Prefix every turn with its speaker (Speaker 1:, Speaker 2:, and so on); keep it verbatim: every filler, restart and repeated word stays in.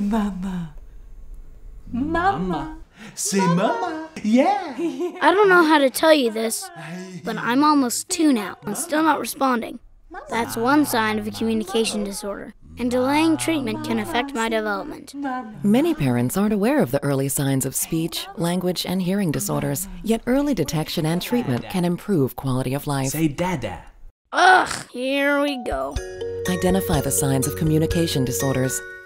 Speaker 1: Mama. Mama. Say mama. Yeah.
Speaker 2: I don't know how to tell you this, but I'm almost two now and still not responding. That's one sign of a communication disorder, and delaying treatment can affect my development.
Speaker 3: Many parents aren't aware of the early signs of speech, language, and hearing disorders, yet early detection and treatment can improve quality of life.
Speaker 1: Say dada.
Speaker 2: Ugh, here we go.
Speaker 3: Identify the signs of communication disorders.